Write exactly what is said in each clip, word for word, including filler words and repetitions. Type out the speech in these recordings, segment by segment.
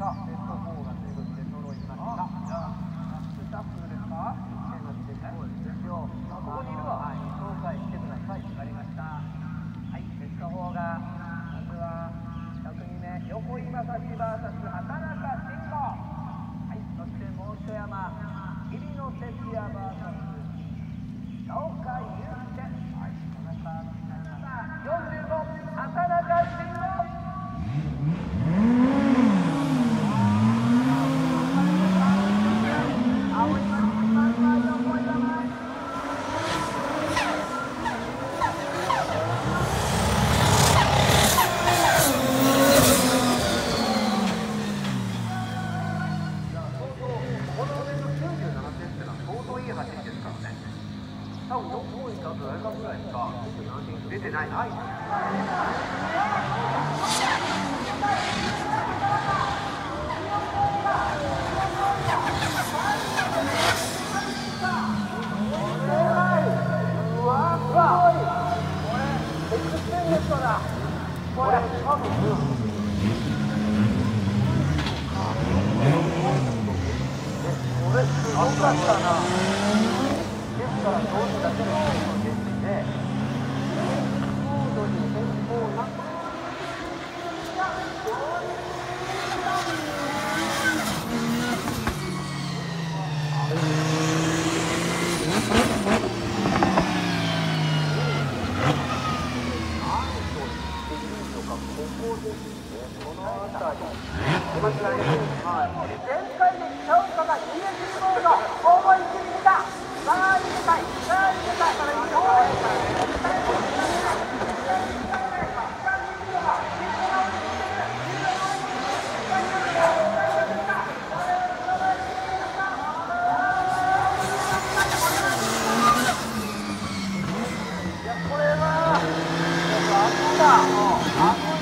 さあベストフォーがということで揃いました。じゃあスタッフですか？ここにいるわ。はい、紹介してください。わかりました。はい、ベストフォーがまずはひと組目横井正史 ブイエス 畑中慎吾。はい、そしてもう一山日比野哲也 ブイエス 岡祐介。はい、このカードになりました。よんじゅうご畑中慎吾。出てない。はい。うわ、すごい。これエクステンデッドだ。これ多分。これすごかったな。ですからどうだけのですね。前回で北岡が イーエス モード思い切り出た。さあ入れたい、さあ入れたいからいいよ。これはあったあの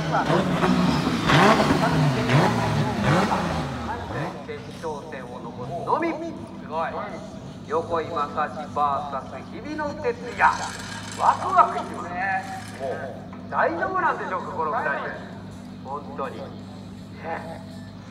決勝戦を残すのみ。すごい。横井正史 ブイエス 日比野哲也。ワクワクしますね。もう大丈夫なんでしょうかこのふたり。本当に。ね。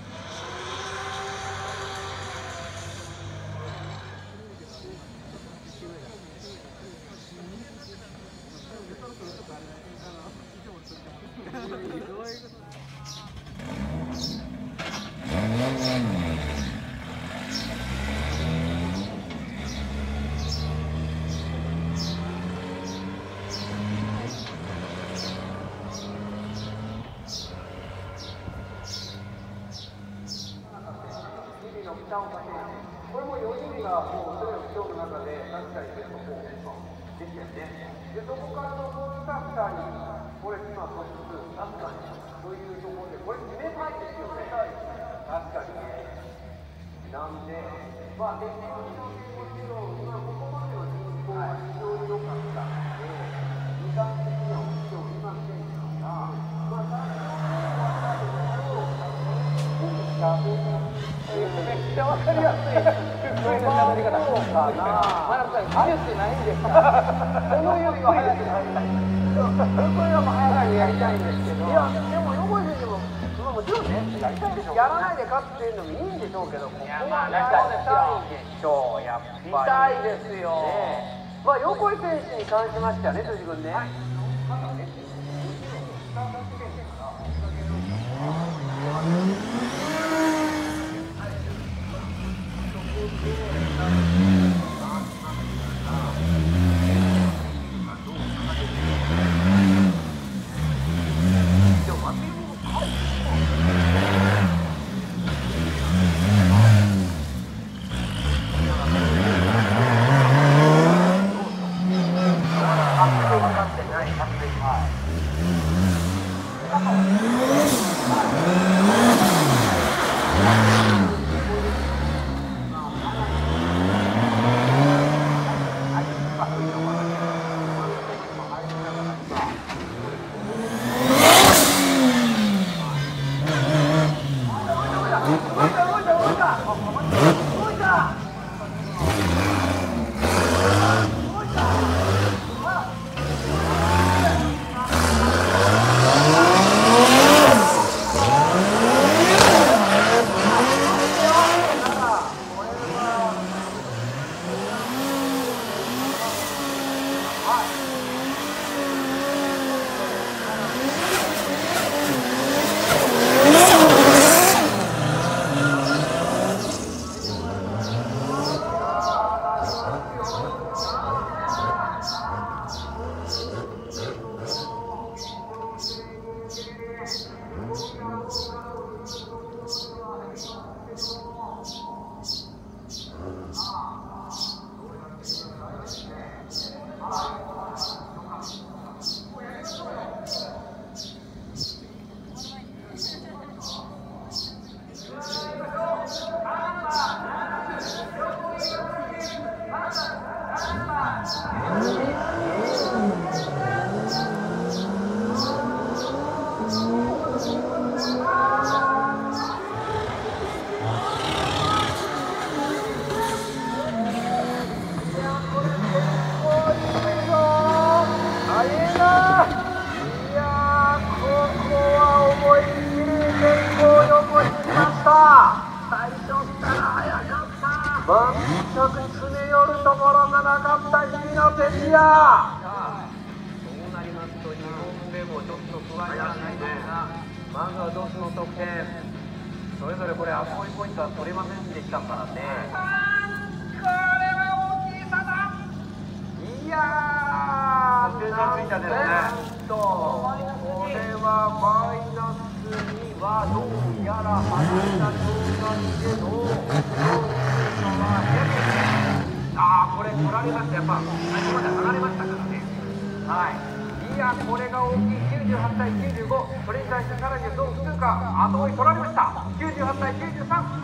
これもよにんがもうそれを競う中で確かにベストフォーできてね。でそこから残ったふたり、これ今トップに確かにというところでこれ決めたいですよね。確かにね。なんでまあ鉄道のもちろん今ここまでは人口が非常に良かったので時間的にはもちろんいませんが、まあ最初のめっちゃわかりやすい。これの喋り方。そうかな。まだ早くないんですか。この指は早くなりたい。これはもう早くやりたいんですけど。いやでも横井選手ももちろんねやりたいでしょう。やらないで勝っていうのもいいんでしょうけど、ここはやりたいでしょう。やっぱり。見たいですよ。まあ横井選手に関しましてはね、辻君ね。ない。 全く詰め寄るところがなかった日比野哲也。 そうなりますとにほんめもちょっと不安になりますが、まずはドスの得点、それぞれこれアポイポイントは取れませんでしたからね。 これは大きい差だ。いやー、なんとこれはマイナスにはどうやら外した状態でのああ、これ取られました。やっぱ最初まで離れましたからね。はい、いや、これが大きい。きゅうじゅうはちたいきゅうじゅうご、それに対してさらにどうするか。後追い取られました。きゅうじゅうはちたいきゅうじゅうさん。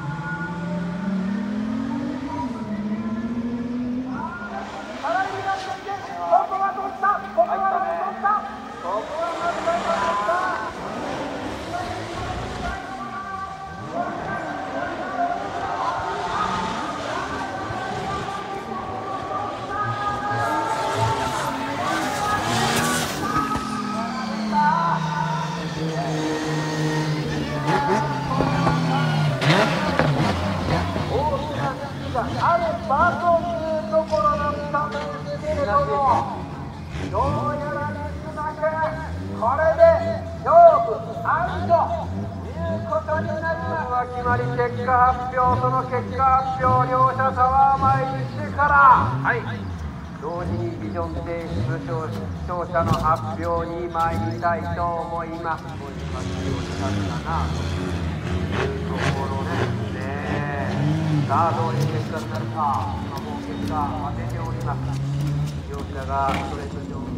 ある場というところだったんですけれども、どうやら少なくこれで勝負ありということになります。決まり結果発表、その結果発表、両者タワー前にしてから、はい、同時にビジョン提出視聴者の発表に参りたいと思います。こういう感じをしたんだなというところですね。さあ、どういう結果になるか、今もう結果当てております。両者がそれぞれ